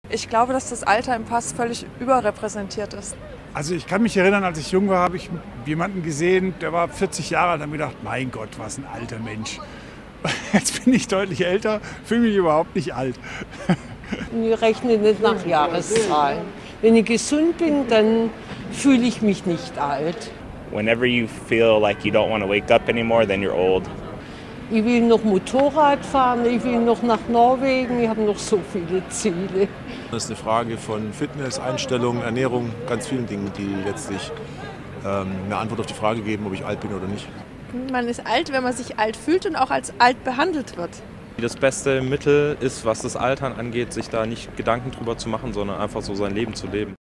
Ich glaube, dass das Alter im Pass völlig überrepräsentiert ist. Also ich kann mich erinnern, als ich jung war, habe ich jemanden gesehen, der war 40 Jahre alt und habe mir gedacht, mein Gott, was ein alter Mensch. Jetzt bin ich deutlich älter, fühle mich überhaupt nicht alt. Ich rechne nicht nach Jahreszahlen. Wenn ich gesund bin, dann fühle ich mich nicht alt. Whenever you feel like you don't want to wake up anymore, then you're old. Ich will noch Motorrad fahren, ich will noch nach Norwegen, ich habe noch so viele Ziele. Das ist eine Frage von Fitness, Einstellung, Ernährung, ganz vielen Dingen, die letztlich eine Antwort auf die Frage geben, ob ich alt bin oder nicht. Man ist alt, wenn man sich alt fühlt und auch als alt behandelt wird. Das beste Mittel ist, was das Altern angeht, sich da nicht Gedanken drüber zu machen, sondern einfach so sein Leben zu leben.